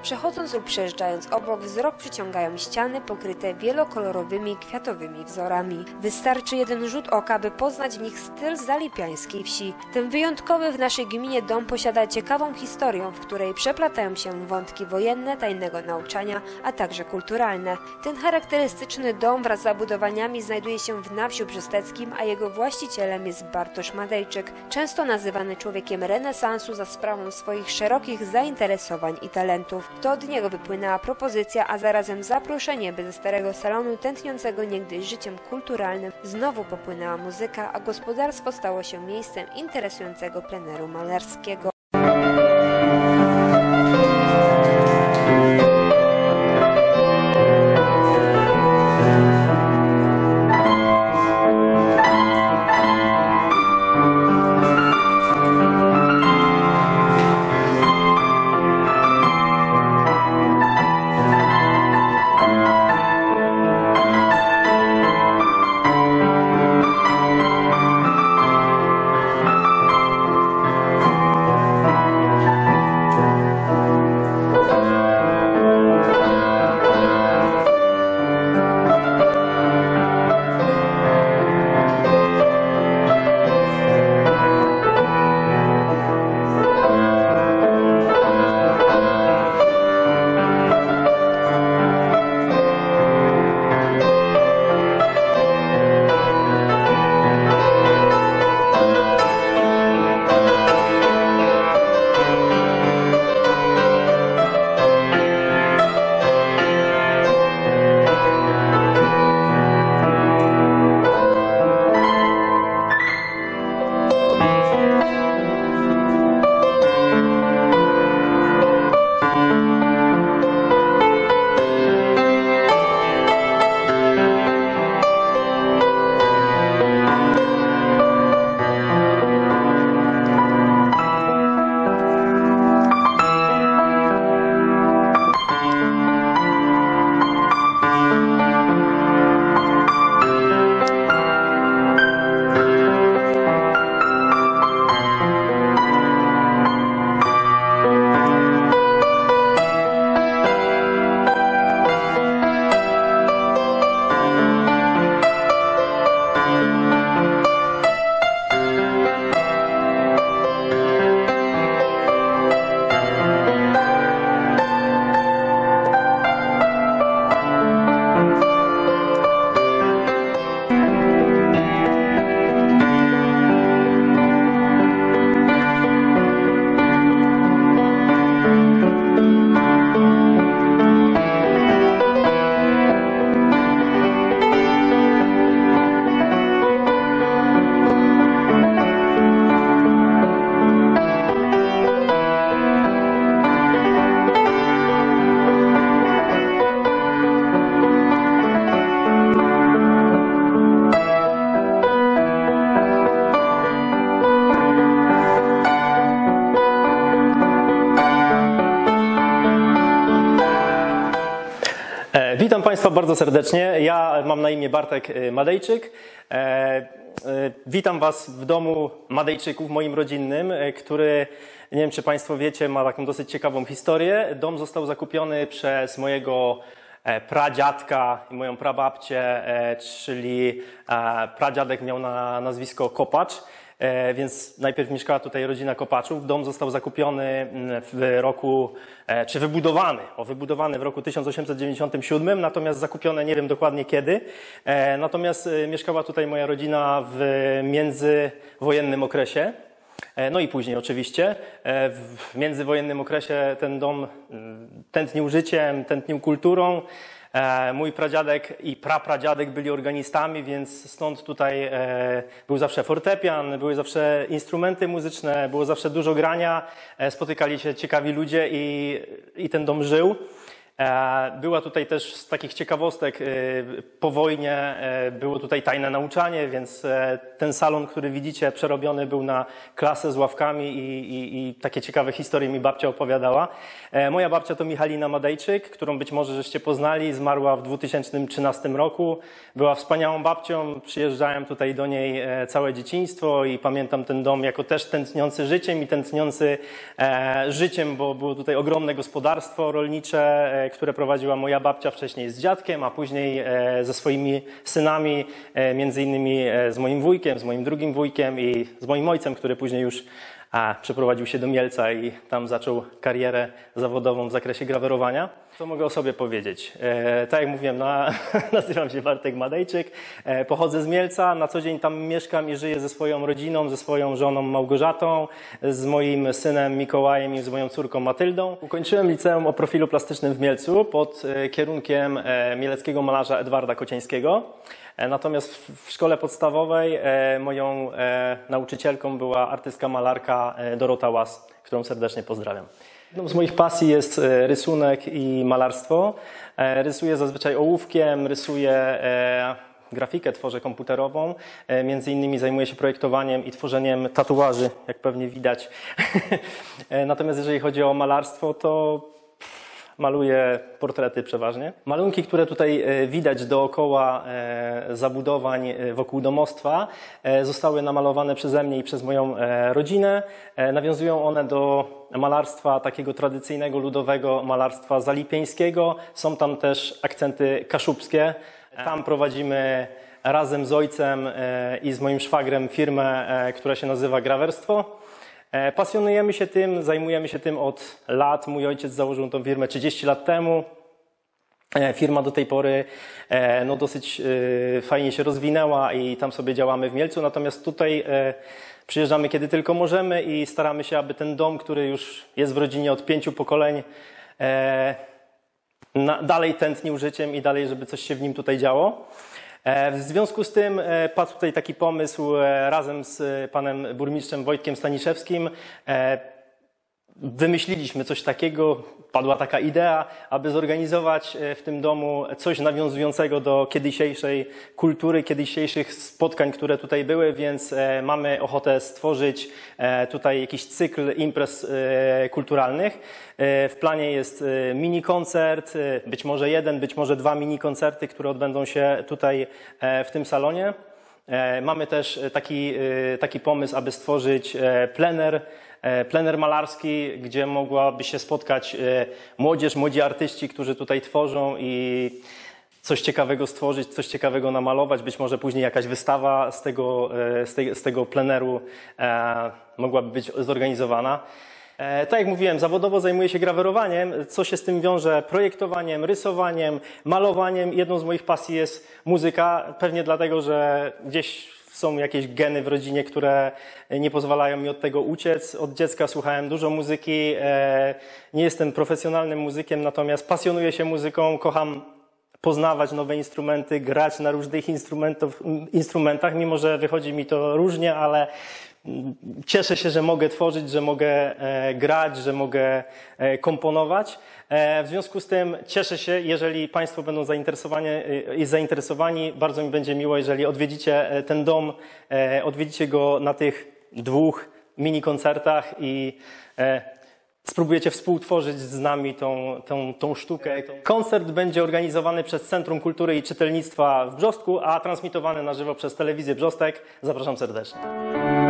Przechodząc lub przejeżdżając obok, wzrok przyciągają ściany pokryte wielokolorowymi kwiatowymi wzorami. Wystarczy jeden rzut oka, by poznać w nich styl zalipiańskiej wsi. Ten wyjątkowy w naszej gminie dom posiada ciekawą historię, w której przeplatają się wątki wojenne, tajnego nauczania, a także kulturalne. Ten charakterystyczny dom wraz z zabudowaniami znajduje się w Nawsiu Brzosteckim, a jego właścicielem jest Bartosz Madejczyk, często nazywany człowiekiem renesansu za sprawą swoich szerokich zainteresowań i talentów. To od niego wypłynęła propozycja, a zarazem zaproszenie, by ze starego salonu tętniącego niegdyś życiem kulturalnym znowu popłynęła muzyka, a gospodarstwo stało się miejscem interesującego pleneru malarskiego. Witam Państwa bardzo serdecznie. Ja mam na imię Bartek Madejczyk. Witam Was w domu Madejczyków, moim rodzinnym, który, nie wiem czy Państwo wiecie, ma taką dosyć ciekawą historię. Dom został zakupiony przez mojego pradziadka i moją prababcię, czyli pradziadek miał na nazwisko Kopacz. Więc najpierw mieszkała tutaj rodzina Kopaczów. Dom został zakupiony w roku, czy wybudowany w roku 1897, natomiast zakupione nie wiem dokładnie kiedy. Natomiast mieszkała tutaj moja rodzina w międzywojennym okresie. No i później oczywiście. W międzywojennym okresie ten dom tętnił życiem, tętnił kulturą. Mój pradziadek i prapradziadek byli organistami, więc stąd tutaj był zawsze fortepian, były zawsze instrumenty muzyczne, było zawsze dużo grania, spotykali się ciekawi ludzie i ten dom żył. Była tutaj też z takich ciekawostek po wojnie, było tutaj tajne nauczanie, więc ten salon, który widzicie, przerobiony był na klasę z ławkami i takie ciekawe historie mi babcia opowiadała. Moja babcia to Michalina Madejczyk, którą być może żeście poznali, zmarła w 2013 roku. Była wspaniałą babcią, przyjeżdżałem tutaj do niej całe dzieciństwo i pamiętam ten dom jako też tętniący życiem i tętniący życiem, bo było tutaj ogromne gospodarstwo rolnicze, które prowadziła moja babcia wcześniej z dziadkiem, a później ze swoimi synami, między innymi z moim wujkiem, z moim drugim wujkiem i z moim ojcem, który później już przeprowadził się do Mielca i tam zaczął karierę zawodową w zakresie grawerowania. Co mogę o sobie powiedzieć? Tak jak mówiłem, nazywam się Bartek Madejczyk, pochodzę z Mielca, na co dzień tam mieszkam i żyję ze swoją rodziną, ze swoją żoną Małgorzatą, z moim synem Mikołajem i z moją córką Matyldą. Ukończyłem liceum o profilu plastycznym w Mielcu pod kierunkiem mieleckiego malarza Edwarda Kocieńskiego. Natomiast w szkole podstawowej moją nauczycielką była artystka malarka Dorota Łas, którą serdecznie pozdrawiam. Jedną z moich pasji jest rysunek i malarstwo. Rysuję zazwyczaj ołówkiem, rysuję grafikę, tworzę komputerową. Między innymi zajmuję się projektowaniem i tworzeniem tatuaży, jak pewnie widać. Natomiast jeżeli chodzi o malarstwo, to maluję portrety przeważnie. Malunki, które tutaj widać dookoła zabudowań wokół domostwa, zostały namalowane przeze mnie i przez moją rodzinę. Nawiązują one do malarstwa takiego tradycyjnego, ludowego malarstwa zalipieńskiego. Są tam też akcenty kaszubskie. Tam prowadzimy razem z ojcem i z moim szwagrem firmę, która się nazywa Grawerstwo. Pasjonujemy się tym, zajmujemy się tym od lat. Mój ojciec założył tą firmę 30 lat temu. Firma do tej pory dosyć fajnie się rozwinęła i tam sobie działamy w Mielcu. Natomiast tutaj przyjeżdżamy kiedy tylko możemy i staramy się, aby ten dom, który już jest w rodzinie od 5 pokoleń, dalej tętnił życiem i dalej, żeby coś się w nim tutaj działo. W związku z tym padł tutaj taki pomysł razem z panem burmistrzem Wojtkiem Staniszewskim. Wymyśliliśmy coś takiego, padła taka idea, aby zorganizować w tym domu coś nawiązującego do kiedysiejszej kultury, kiedysiejszych spotkań, które tutaj były, więc mamy ochotę stworzyć tutaj jakiś cykl imprez kulturalnych. W planie jest mini koncert, być może jeden, być może 2 mini koncerty, które odbędą się tutaj w tym salonie. Mamy też taki pomysł, aby stworzyć plener malarski, gdzie mogłaby się spotkać młodzież, młodzi artyści, którzy tutaj tworzą i coś ciekawego stworzyć, coś ciekawego namalować. Być może później jakaś wystawa z tego pleneru mogłaby być zorganizowana. Tak jak mówiłem, zawodowo zajmuję się grawerowaniem, co się z tym wiąże projektowaniem, rysowaniem, malowaniem. Jedną z moich pasji jest muzyka, pewnie dlatego, że gdzieś są jakieś geny w rodzinie, które nie pozwalają mi od tego uciec. Od dziecka słuchałem dużo muzyki, nie jestem profesjonalnym muzykiem, natomiast pasjonuję się muzyką, kocham poznawać nowe instrumenty, grać na różnych instrumentach, mimo że wychodzi mi to różnie, ale cieszę się, że mogę tworzyć, że mogę grać, że mogę komponować. W związku z tym cieszę się, jeżeli Państwo będą zainteresowani. Bardzo mi będzie miło, jeżeli odwiedzicie ten dom, odwiedzicie go na tych 2 mini koncertach i spróbujecie współtworzyć z nami tą sztukę. Koncert będzie organizowany przez Centrum Kultury i Czytelnictwa w Brzostku, a transmitowany na żywo przez Telewizję Brzostek. Zapraszam serdecznie.